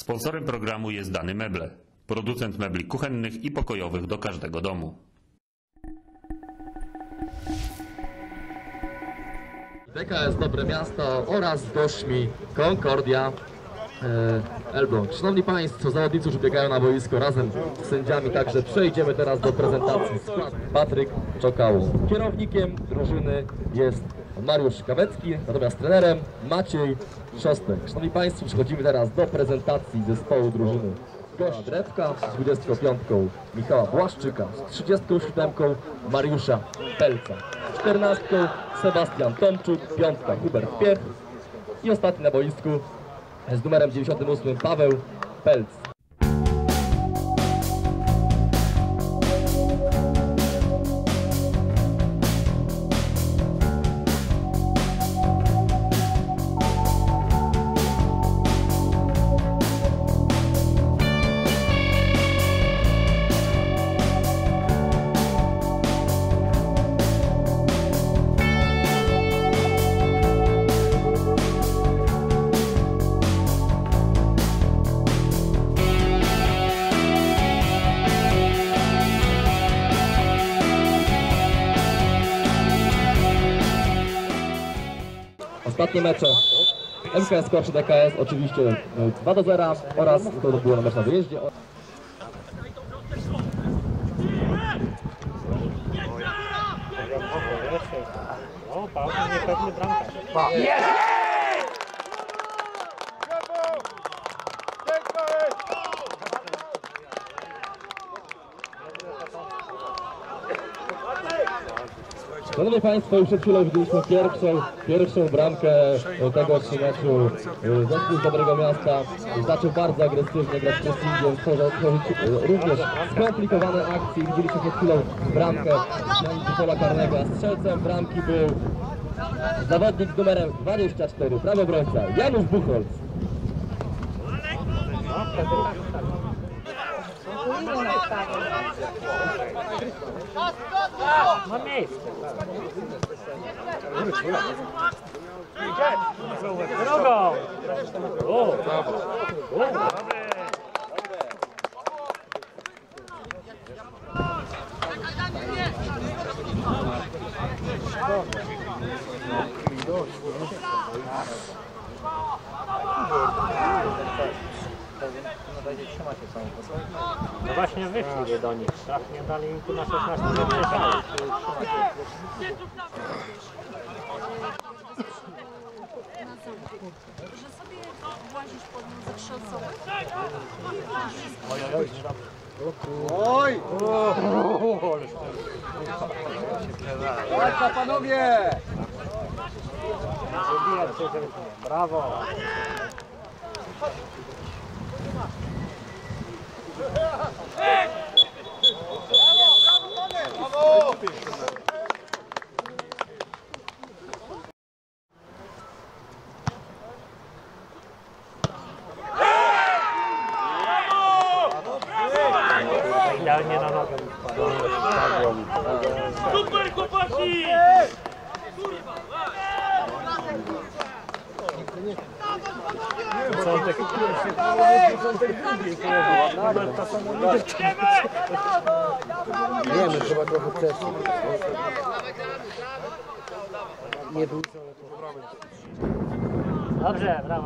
Sponsorem programu jest Dany Meble, producent mebli kuchennych i pokojowych do każdego domu. DKS Dobre Miasto oraz Gośćmi Concordia Elbląg. Szanowni Państwo, zawodnicy już biegają na boisko razem z sędziami, także przejdziemy teraz do prezentacji składu. Patryk Czokał. Kierownikiem drużyny jest Mariusz Kawecki, natomiast trenerem Maciej Szostek. Szanowni Państwo, przechodzimy teraz do prezentacji zespołu drużyny. Gość Drewka z 25 Michała Błaszczyka, z 37 Mariusza Pelca, 14 Sebastian Tomczuk, 5 Hubert Piech i ostatni na boisku z numerem 98 Paweł Pelc. Ostatnie mecze MKS Korczy DKS oczywiście 2-0 oraz to było na mecz na wyjeździe. O, Paweł niepewny bramkarz. Szanowni Państwo, już przed chwilą widzieliśmy pierwszą bramkę tego meczu. Zespół z Dobrego Miasta zaczął bardzo agresywnie grać pressingiem, tworzyć również skomplikowane akcje. Widzieliśmy przed chwilą bramkę na pola karnego, a strzelcem bramki był zawodnik z numerem 24, prawobrońca Janusz Buchholz. Ma miejsce. Drugą. O, dobry. No właśnie wyszli do nich, tak? Nie dali im tu na 16 metrów. Że sobie włazisz pod muzykę szosowy? Oj! Walka, panowie! Brawo! Idealnie na nogę. Super, chłopaki! Początek drugiej Wiemy, trzeba trochę wcześniej. Nie był. Dobrze, brawo.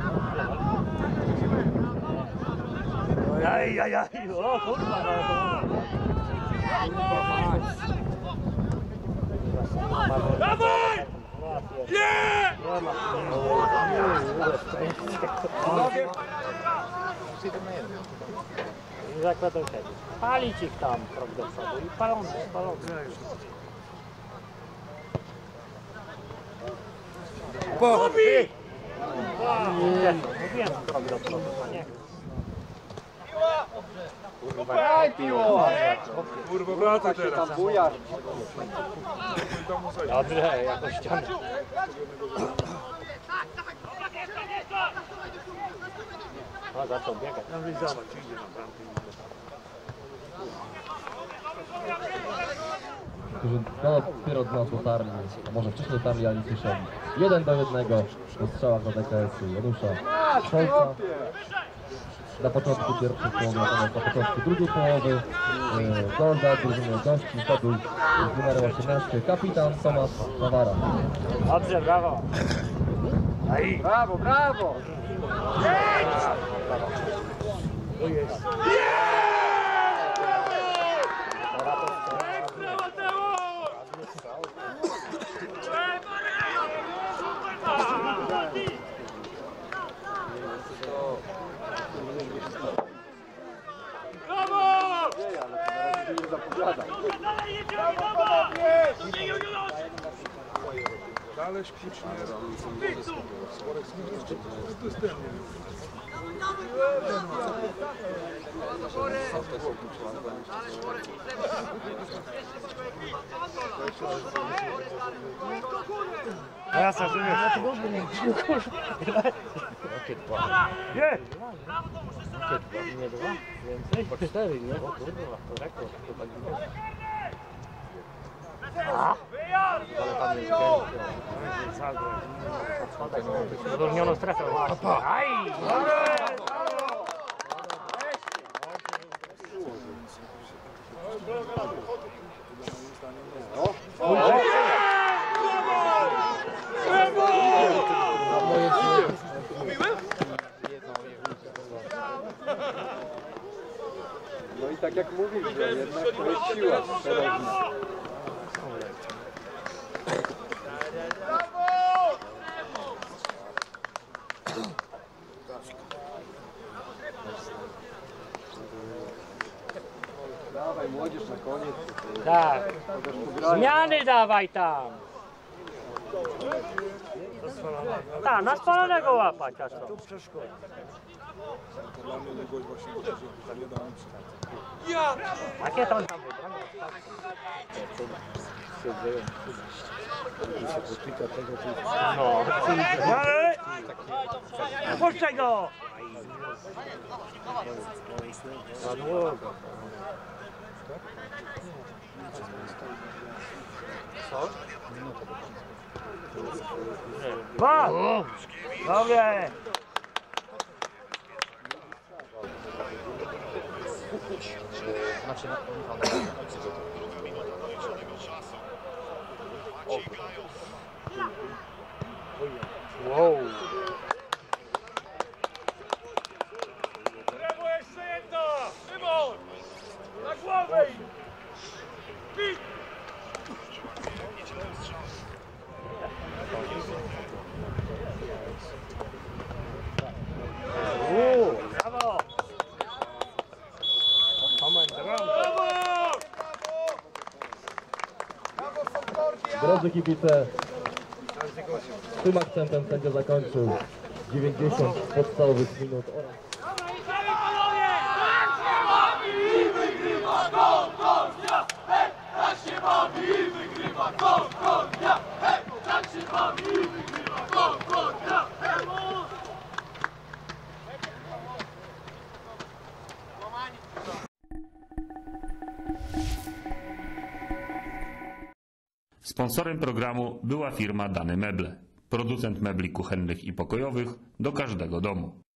Aj, o kurwa, Dawaj! Nie! Zakładał się. Palić ich tam krok do przodu i palący. Bobby! Mówiłem krok do przodu, a nie. Daj piło! Kurwa, wraca teraz. Bujar! Dobrze, jakoś ścianę. O, zaczął biegać. No i zobacz, idzie na bramkę. którzy dopiero do nas dotarli, a może wcześniej dotarli, ale nie słyszeli. 1-1 po strzałach na DKS-u Janusza Szolca. Na początku pierwszej połowy, natomiast na początku drugiej połowy gol dla drużyny gości zdobył z numerem 18 kapitan Tomasz Zawara. Dobrze, brawo. Aj. Brawo, brawo! Ekstra, Mateusz! Brawo! Dalej jedziemy, brawo! Dalej szkicznie. Ja sam nie. Nie dwa? Więcej? Po 4, nie? O kurwa, to rekord. Wyróżnioną strefę. Aj! No i tak jak mówisz, że jednak to jest siła przerożna. Dawaj młodzież na koniec. Tak. Zmiany dawaj tam. Tak, na spalonego łapać. A co? Jakie to on tam wybrał? No. Puszczaj go! Za długo. Co? Ba! Dobrze! Wow! Brawo, jeszcze jedno! Szymon! Na głowę! Pit! Brawo! Moment, brawo! Brawo! Drodzy kibice, tym akcentem sędzia zakończył 90 podstawowych minut oraz Sponsorem programu była firma Dane Meble, producent mebli kuchennych i pokojowych do każdego domu.